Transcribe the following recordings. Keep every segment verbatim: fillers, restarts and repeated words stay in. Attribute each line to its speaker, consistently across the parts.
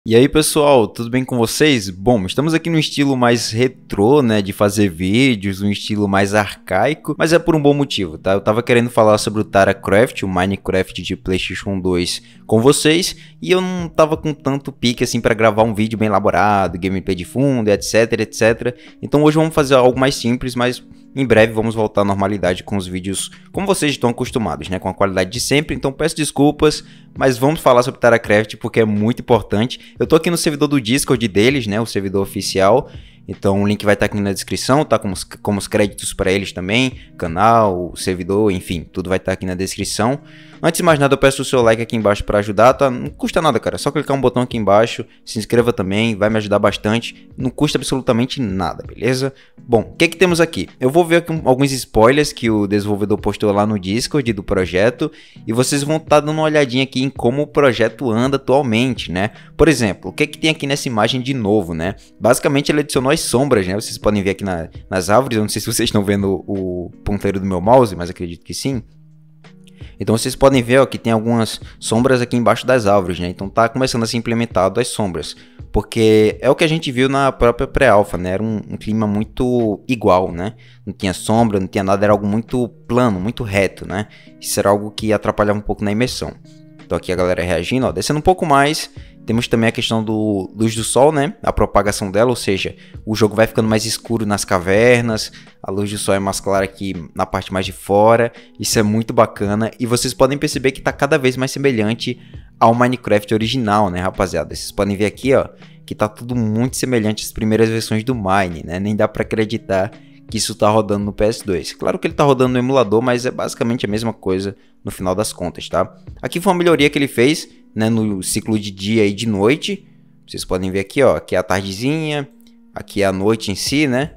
Speaker 1: E aí pessoal, tudo bem com vocês? Bom, estamos aqui no estilo mais retrô, né, de fazer vídeos, um estilo mais arcaico, mas é por um bom motivo, tá? Eu tava querendo falar sobre o TaraCraft, o Minecraft de PlayStation dois com vocês, e eu não tava com tanto pique assim para gravar um vídeo bem elaborado, gameplay de fundo, etc, etcétera. Então hoje vamos fazer algo mais simples, mas em breve vamos voltar à normalidade com os vídeos como vocês estão acostumados, né? Com a qualidade de sempre, então peço desculpas, mas vamos falar sobre TaraCraft porque é muito importante. Eu tô aqui no servidor do Discord deles, né? O servidor oficial. Então o link vai estar aqui na descrição, tá? Como os, como os créditos para eles também, canal, servidor, enfim, tudo vai estar aqui na descrição. Antes de mais nada, eu peço o seu like aqui embaixo para ajudar, tá? Não custa nada, cara, é só clicar um botão aqui embaixo, se inscreva também, vai me ajudar bastante, não custa absolutamente nada, beleza? Bom, o que que temos aqui? Eu vou ver aqui alguns spoilers que o desenvolvedor postou lá no Discord do projeto, e vocês vão estar dando uma olhadinha aqui em como o projeto anda atualmente, né? Por exemplo, o que que tem aqui nessa imagem de novo, né? Basicamente ele adicionou as sombras, né? Vocês podem ver aqui na, nas árvores, eu não sei se vocês estão vendo o ponteiro do meu mouse, mas acredito que sim. Então vocês podem ver ó, que tem algumas sombras aqui embaixo das árvores, né? Então tá começando a ser implementado as sombras, porque é o que a gente viu na própria pré-alpha, né? Era um, um clima muito igual, né? Não tinha sombra, não tinha nada, era algo muito plano, muito reto, né? Isso era algo que atrapalhava um pouco na imersão. Então aqui a galera reagindo, ó, descendo um pouco mais, temos também a questão do luz do sol, né? A propagação dela, ou seja, o jogo vai ficando mais escuro nas cavernas, a luz do sol é mais clara aqui na parte mais de fora, isso é muito bacana e vocês podem perceber que está cada vez mais semelhante ao Minecraft original, né, rapaziada? Vocês podem ver aqui, ó, que tá tudo muito semelhante às primeiras versões do Mine, né? Nem dá para acreditar que isso tá rodando no P S dois. Claro que ele tá rodando no emulador, mas é basicamente a mesma coisa no final das contas, tá? Aqui foi uma melhoria que ele fez, né, no ciclo de dia e de noite. Vocês podem ver aqui, ó, aqui é a tardezinha, aqui é a noite em si, né?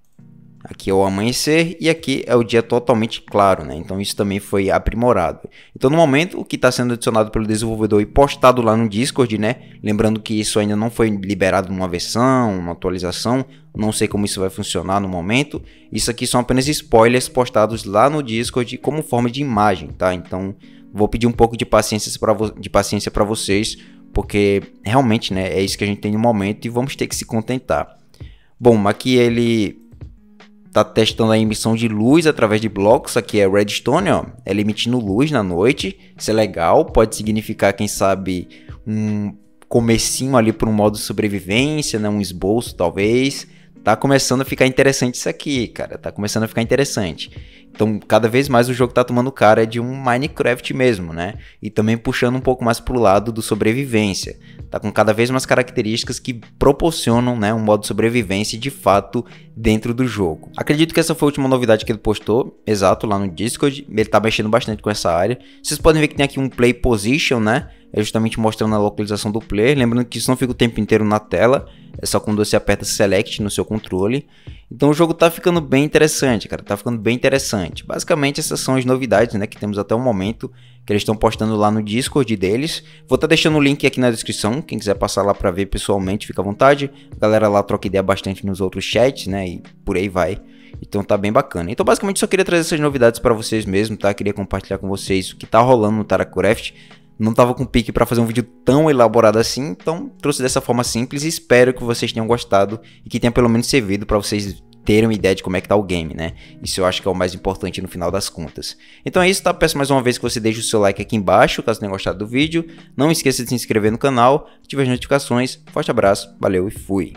Speaker 1: Aqui é o amanhecer e aqui é o dia totalmente claro, né? Então isso também foi aprimorado. Então no momento o que está sendo adicionado pelo desenvolvedor e postado lá no Discord, né? Lembrando que isso ainda não foi liberado numa versão, uma atualização. Não sei como isso vai funcionar no momento. Isso aqui são apenas spoilers postados lá no Discord como forma de imagem, tá? Então vou pedir um pouco de paciência para de paciência para vocês, porque realmente, né? É isso que a gente tem no momento e vamos ter que se contentar. Bom, aqui ele tá testando a emissão de luz através de blocos. Aqui é redstone, ó, ela emitindo luz na noite. Isso é legal, pode significar, quem sabe, um comecinho ali para um modo de sobrevivência, né? Um esboço talvez. Tá começando a ficar interessante isso aqui, cara, tá começando a ficar interessante. Então, cada vez mais o jogo tá tomando cara de um Minecraft mesmo, né? E também puxando um pouco mais pro lado do sobrevivência. Tá com cada vez mais características que proporcionam, né, um modo de sobrevivência de fato dentro do jogo. Acredito que essa foi a última novidade que ele postou, exato, lá no Discord. Ele tá mexendo bastante com essa área. Vocês podem ver que tem aqui um Play Position, né? É justamente mostrando a localização do player. Lembrando que isso não fica o tempo inteiro na tela, é só quando você aperta Select no seu controle. Então o jogo tá ficando bem interessante, cara, tá ficando bem interessante. Basicamente essas são as novidades, né, que temos até o momento, que eles estão postando lá no Discord deles. Vou estar tá deixando o link aqui na descrição, quem quiser passar lá para ver pessoalmente, fica à vontade. A galera lá troca ideia bastante nos outros chats, né, e por aí vai. Então tá bem bacana. Então basicamente só queria trazer essas novidades para vocês mesmo, tá? Queria compartilhar com vocês o que tá rolando no TaraCraft. Não tava com pique para fazer um vídeo tão elaborado assim, então trouxe dessa forma simples e espero que vocês tenham gostado e que tenha pelo menos servido para vocês terem uma ideia de como é que tá o game, né? Isso eu acho que é o mais importante no final das contas. Então é isso, tá? Peço mais uma vez que você deixe o seu like aqui embaixo, caso tenha gostado do vídeo. Não esqueça de se inscrever no canal, ative as notificações. Forte abraço, valeu e fui!